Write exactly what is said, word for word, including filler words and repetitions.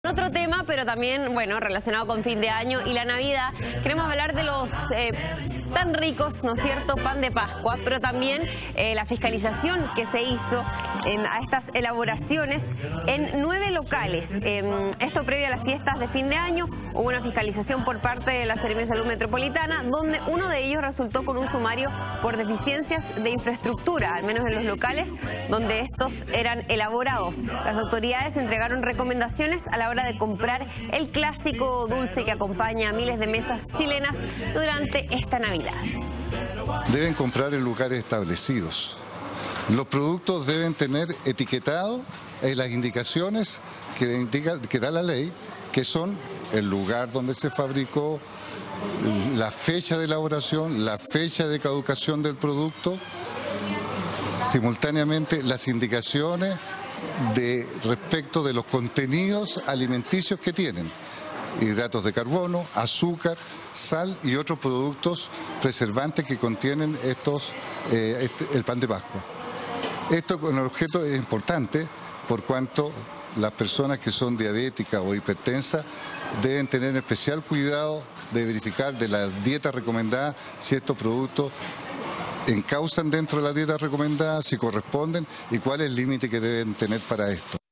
Otro tema, pero también, bueno, relacionado con fin de año y la Navidad, queremos hablar de los eh, tan ricos, ¿no es cierto?, pan de Pascua, pero también eh, la fiscalización que se hizo eh, a estas elaboraciones en nueve locales. Eh, esto previo a las fiestas de fin de año, hubo una fiscalización por parte de la Seremía de Salud Metropolitana, donde uno de ellos resultó con un sumario por deficiencias de infraestructura, al menos en los locales donde estos eran elaborados. Las autoridades entregaron recomendaciones a la hora de comprar el clásico dulce que acompaña a miles de mesas chilenas durante esta Navidad. Deben comprar en lugares establecidos. Los productos deben tener etiquetado en las indicaciones que, indica, que da la ley, que son el lugar donde se fabricó, la fecha de elaboración, la fecha de caducación del producto, simultáneamente las indicaciones de respecto de los contenidos alimenticios que tienen, hidratos de carbono, azúcar, sal y otros productos preservantes que contienen estos, eh, este, el pan de Pascua. Esto con el objeto es importante por cuanto las personas que son diabéticas o hipertensas deben tener especial cuidado de verificar de la dieta recomendada si estos productos encausan dentro de la dieta recomendada, si corresponden y cuál es el límite que deben tener para esto.